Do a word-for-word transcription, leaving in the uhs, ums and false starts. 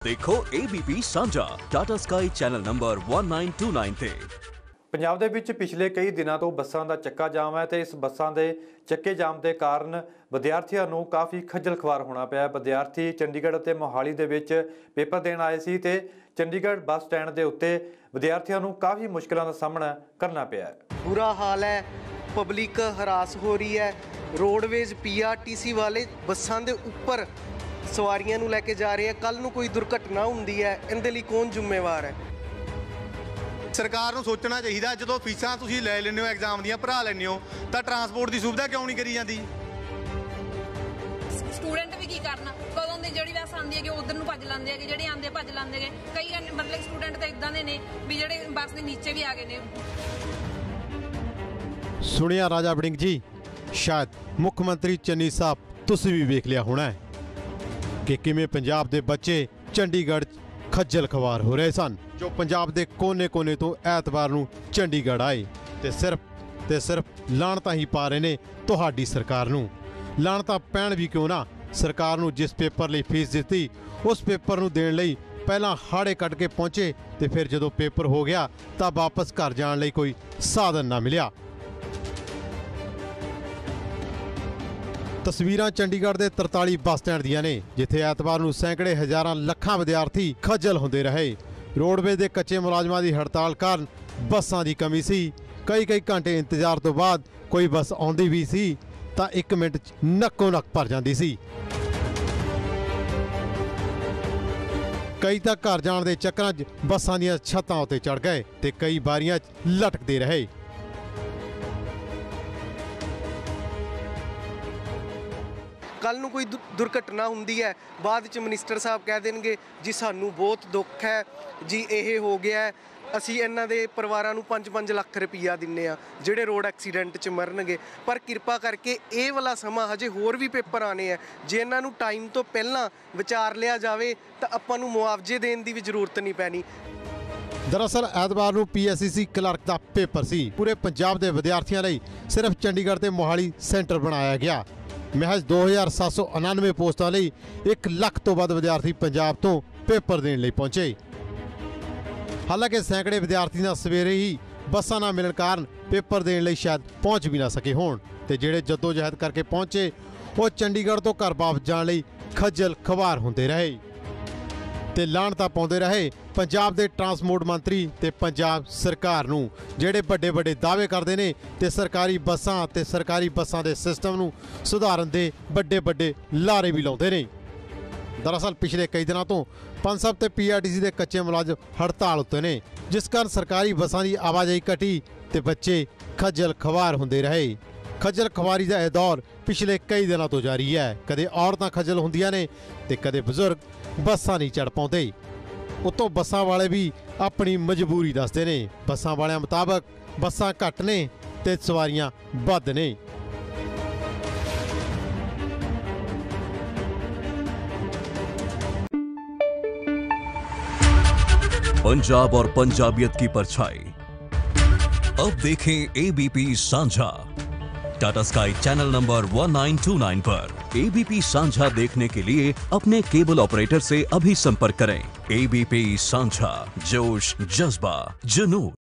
देखो ABP Sanjha Tata Sky channel number one nine two nine ਤੇ। ਪੰਜਾਬ ਦੇ ਵਿੱਚ ਪਿਛਲੇ ਕਈ ਦਿਨਾਂ ਤੋਂ ਬੱਸਾਂ ਦਾ ਚੱਕਾ ਜਾਮ ਹੈ ਤੇ ਇਸ ਬੱਸਾਂ ਦੇ ਚੱਕੇ ਜਾਮ ਦੇ ਕਾਰਨ ਵਿਦਿਆਰਥੀਆਂ ਨੂੰ ਕਾਫੀ ਖੱਜਲ ਖਵਾਰ ਹੋਣਾ ਪਿਆ। ਵਿਦਿਆਰਥੀ ਚੰਡੀਗੜ੍ਹ ਅਤੇ ਮੋਹਾਲੀ ਦੇ ਵਿੱਚ ਪੇਪਰ ਦੇਣ ਆਏ ਸੀ ਤੇ ਚੰਡੀਗੜ੍ਹ ਬੱਸ ਸਟੈਂਡ ਦੇ ਉੱਤੇ ਵਿਦਿਆਰਥੀਆਂ ਨੂੰ ਕਾਫੀ ਮੁਸ਼ਕਲਾਂ ਦਾ ਸਾਹਮਣਾ ਕਰਨਾ ਪਿਆ ਹੈ। बुरा हाल है, पब्लिक हरास हो रही है। रोडवेज पीआरटीसी वाले ਬੱਸਾਂ ਦੇ ਉੱਪਰ ਸਵਾਰੀਆਂ ਨੂੰ ਲੈ ਕੇ ਜਾ ਰਹੇ ਆ। ਕੱਲ ਨੂੰ ਕੋਈ ਦੁਰਘਟਨਾ ਹੁੰਦੀ ਹੈ, ਇਹਦੇ ਲਈ ਕੌਣ ਜ਼ਿੰਮੇਵਾਰ ਹੈ? ਸਰਕਾਰ ਨੂੰ ਸੋਚਣਾ ਚਾਹੀਦਾ, ਜਦੋਂ ਫੀਸਾਂ ਤੁਸੀਂ ਲੈ ਲੈਂਦੇ ਹੋ ਐਗਜ਼ਾਮ ਦੀਆਂ ਭਰਾ ਲੈਂਦੇ ਹੋ ਤਾਂ ਟਰਾਂਸਪੋਰਟ ਦੀ ਸੁਵਿਧਾ ਕਿਉਂ ਨਹੀਂ ਕਰੀ ਜਾਂਦੀ? ਸਟੂਡੈਂਟ ਵੀ ਕੀ ਕਰਨਾ, ਕਦੋਂ ਦੀ ਜਿਹੜੀ ਬੱਸ ਆਉਂਦੀ ਹੈ ਕਿ ਉਧਰ ਨੂੰ ਭੱਜ ਲੈਂਦੇ ਹੈਗੇ, ਜਿਹੜੇ ਆਉਂਦੇ ਭੱਜ ਲੈਂਦੇ ਹੈਗੇ। ਕਈ ਮਤਲਬ ਸਟੂਡੈਂਟ ਤਾਂ ਇਦਾਂ ਦੇ ਨੇ ਵੀ ਜਿਹੜੇ ਬੱਸ ਦੇ ਨੀਚੇ ਵੀ ਆ ਗਏ ਨੇ। ਸੁਣਿਆ ਰਾਜਾ ਵੜਿੰਗ ਜੀ, ਸ਼ਾਇਦ ਮੁੱਖ ਮੰਤਰੀ ਚੰਨੀ ਸਾਹਿਬ ਤੁਸੀਂ ਵੀ ਵੇਖ ਲਿਆ ਹੋਣਾ ਹੈ ਕਿ ਕਿਵੇਂ ਪੰਜਾਬ ਦੇ ਬੱਚੇ ਚੰਡੀਗੜ੍ਹ ਖੱਜਲ ਖਵਾਰ ਹੋ ਰਹੇ ਸਨ, ਜੋ ਪੰਜਾਬ ਦੇ ਕੋਨੇ-ਕੋਨੇ ਤੋਂ ਐਤਵਾਰ ਨੂੰ ਚੰਡੀਗੜ੍ਹ ਆਏ ਤੇ ਸਿਰਫ ਤੇ ਸਿਰਫ ਲਾਹਣਤਾਂ ਹੀ ਪਾ ਰਹੇ ਨੇ ਤੁਹਾਡੀ ਸਰਕਾਰ ਨੂੰ। ਲਾਹਣਤਾਂ ਪੈਣ ਵੀ ਕਿਉਂ ਨਾ, ਸਰਕਾਰ ਨੂੰ ਜਿਸ ਪੇਪਰ ਲਈ ਫੀਸ ਦਿੱਤੀ ਉਸ ਪੇਪਰ ਨੂੰ ਦੇਣ ਲਈ ਪਹਿਲਾਂ ਹਾੜੇ ਕੱਢ ਕੇ ਪਹੁੰਚੇ ਤੇ ਫਿਰ ਜਦੋਂ ਪੇਪਰ ਹੋ ਗਿਆ ਤਾਂ ਵਾਪਸ ਘਰ ਜਾਣ ਲਈ ਕੋਈ ਸਾਧਨ ਨਾ ਮਿਲਿਆ। ਤਸਵੀਰਾਂ ਚੰਡੀਗੜ੍ਹ ਦੇ ਤਰਤਾਲੀ ਬੱਸ ਸਟੈਂਡ ਦੀਆਂ ਨੇ, ਜਿੱਥੇ ਐਤਵਾਰ ਨੂੰ ਸੈਂਕੜੇ ਹਜ਼ਾਰਾਂ ਲੱਖਾਂ ਵਿਦਿਆਰਥੀ ਖੱਜਲ ਹੁੰਦੇ ਰਹੇ। ਰੋਡਵੇਜ਼ ਦੇ ਕੱਚੇ ਮੁਲਾਜ਼ਮਾਂ ਦੀ ਹੜਤਾਲ ਕਾਰਨ ਬੱਸਾਂ ਦੀ ਕਮੀ ਸੀ। ਕਈ ਕਈ ਘੰਟੇ ਇੰਤਜ਼ਾਰ ਤੋਂ ਬਾਅਦ ਕੋਈ ਬੱਸ ਆਉਂਦੀ ਵੀ ਸੀ ਤਾਂ ਇੱਕ ਮਿੰਟ 'ਚ ਨੱਕੋ ਨੱਕ ਭਰ ਜਾਂਦੀ ਸੀ। ਕਈ ਤਾਂ ਘਰ ਜਾਣ ਦੇ ਚੱਕਰਾਂ 'ਚ ਬੱਸਾਂ ਦੀਆਂ ਛੱਤਾਂ ਉੱਤੇ ਚੜ੍ਹ ਗਏ ਤੇ ਕਈ ਬਾਰੀਆਂ 'ਚ ਲਟਕਦੇ ਰਹੇ। ਕੱਲ ਨੂੰ ਕੋਈ ਦੁਰਘਟਨਾ ਹੁੰਦੀ ਹੈ, ਬਾਅਦ ਵਿੱਚ ਮਿਨਿਸਟਰ ਸਾਹਿਬ ਕਹਿ ਦੇਣਗੇ ਜੀ ਸਾਨੂੰ ਬਹੁਤ ਦੁੱਖ ਹੈ ਜੀ, ਇਹ ਹੋ ਗਿਆ, ਅਸੀਂ ਇਹਨਾਂ ਦੇ ਪਰਿਵਾਰਾਂ ਨੂੰ ਪੰਜ ਪੰਜ ਲੱਖ ਰੁਪਈਆ ਦਿੰਨੇ ਆ ਜਿਹੜੇ ਰੋਡ ਐਕਸੀਡੈਂਟ 'ਚ ਮਰਨਗੇ। ਪਰ ਕਿਰਪਾ ਕਰਕੇ ਇਹ ਵਾਲਾ ਸਮਾਂ, ਹਜੇ ਹੋਰ ਵੀ ਪੇਪਰ ਆਣੇ ਆ, ਜੇ ਇਹਨਾਂ ਨੂੰ ਟਾਈਮ ਤੋਂ ਪਹਿਲਾਂ ਵਿਚਾਰ ਲਿਆ ਜਾਵੇ ਤਾਂ ਆਪਾਂ ਨੂੰ ਮੁਆਵਜ਼ੇ ਦੇਣ ਦੀ ਵੀ ਜ਼ਰੂਰਤ ਨਹੀਂ ਪੈਣੀ। ਦਰਅਸਲ ਐਤਵਾਰ ਨੂੰ ਪੀਐਸਸੀਸੀ ਕਲਰਕ ਦਾ ਪੇਪਰ ਸੀ। ਪੂਰੇ ਪੰਜਾਬ ਦੇ ਵਿਦਿਆਰਥੀਆਂ ਲਈ ਸਿਰਫ ਚੰਡੀਗੜ੍ਹ ਤੇ ਮੋਹਾਲੀ ਸੈਂਟਰ ਬਣਾਇਆ ਗਿਆ। ਮਹਿਜ਼ ਦੋ ਹਜ਼ਾਰ ਸੱਤ ਸੌ ਉਣਾਨਵੇਂ ਪੋਸਟਾਂ ਲਈ ਇੱਕ ਲੱਖ ਤੋਂ ਵੱਧ ਵਿਦਿਆਰਥੀ ਪੰਜਾਬ ਤੋਂ ਪੇਪਰ ਦੇਣ ਲਈ ਪਹੁੰਚੇ। ਹਾਲਾਂਕਿ ਸੈਂਕੜੇ ਵਿਦਿਆਰਥੀ ਤਾਂ ਸਵੇਰੇ ਹੀ ਬੱਸਾਂ ਨਾ ਮਿਲਣ ਕਾਰਨ ਪੇਪਰ ਦੇਣ ਲਈ ਸ਼ਾਇਦ ਪਹੁੰਚ ਵੀ ਨਾ ਸਕੇ ਹੋਣ ਤੇ ਜਿਹੜੇ ਜੱਦੋਜਹਿਦ ਕਰਕੇ ਪਹੁੰਚੇ ਉਹ ਚੰਡੀਗੜ੍ਹ ਤੋਂ ਘਰ ਵਾਪਸ ਜਾਣ ਲਈ ਖੱਜਲ ਖਵਾਰ ਹੁੰਦੇ ਰਹੇ ਤੇ ਲਾਹਣਤਾਂ ਪਾਉਂਦੇ ਰਹੇ ਪੰਜਾਬ ਦੇ ਟਰਾਂਸਪੋਰਟ ਮੰਤਰੀ ਤੇ ਪੰਜਾਬ ਸਰਕਾਰ ਨੂੰ, ਜਿਹੜੇ ਵੱਡੇ ਵੱਡੇ ਦਾਅਵੇ ਕਰਦੇ ਨੇ ਤੇ ਸਰਕਾਰੀ ਬੱਸਾਂ ਤੇ ਸਰਕਾਰੀ ਬੱਸਾਂ ਦੇ ਸਿਸਟਮ ਨੂੰ ਸੁਧਾਰਨ ਦੇ ਵੱਡੇ ਵੱਡੇ ਲਾਰੇ ਵੀ ਲਾਉਂਦੇ ਨੇ। ਦਰਅਸਲ ਪਿਛਲੇ ਕਈ ਦਿਨਾਂ ਤੋਂ ਪਨਸਬ ਤੇ ਪੀਆਰਟੀਸੀ ਦੇ ਕੱਚੇ ਮੁਲਾਜ਼ਮ ਹੜਤਾਲ ਉੱਤੇ ਨੇ, ਜਿਸ ਕਾਰਨ ਸਰਕਾਰੀ ਬੱਸਾਂ ਦੀ ਆਵਾਜਾਈ ਘਟੀ ਤੇ ਬੱਚੇ ਖੱਜਲ ਖਵਾਰ ਹੁੰਦੇ ਰਹੇ। ਖੱਜਲ ਖਵਾਰੀ ਦਾ ਇਹ ਦੌਰ ਪਿਛਲੇ ਕਈ ਦਿਨਾਂ ਤੋਂ ਜਾਰੀ ਹੈ। ਕਦੇ ਔਰਤਾਂ ਖੱਜਲ ਹੁੰਦੀਆਂ ਨੇ ਤੇ ਕਦੇ ਬਜ਼ੁਰਗ ਬੱਸਾਂ ਨਹੀਂ ਚੜ੍ਹ ਪਾਉਂਦੇ। ਉਤੋਂ ਬੱਸਾਂ ਵਾਲੇ ਵੀ ਆਪਣੀ ਮਜਬੂਰੀ ਦੱਸਦੇ ਨੇ। ਬੱਸਾਂ ਵਾਲਿਆਂ ਮੁਤਾਬਕ ਬੱਸਾਂ ਘੱਟ ਨੇ ਤੇ ਸਵਾਰੀਆਂ ਵੱਧ ਨੇ। पंजाब और पंजाबियत की परछाई, अब देखें एबीपी साझा Tata Sky channel number one nine two nine पर। एबीपी साझा देखने के लिए अपने केबल ऑपरेटर से अभी संपर्क करें। एबीपी साझा, जोश, जज्बा, जुनून।